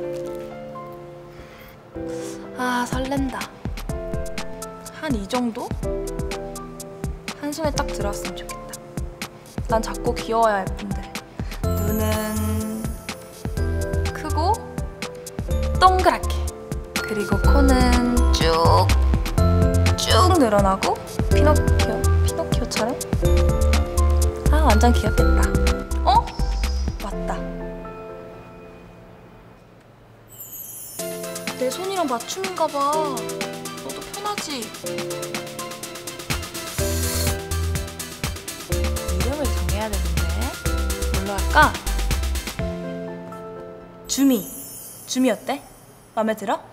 아, 설렌다. 한 이 정도? 한 손에 딱 들어왔으면 좋겠다. 난 작고 귀여워야 예쁜데. 눈은 크고 동그랗게. 그리고 코는 쭉 늘어나고 피노키오처럼? 아, 완전 귀엽겠다. 어? 맞다. 내 손이랑 맞춤인가 봐. 너도 편하지? 이름을 정해야 되는데 뭘로 할까? 주미 어때? 마음에 들어?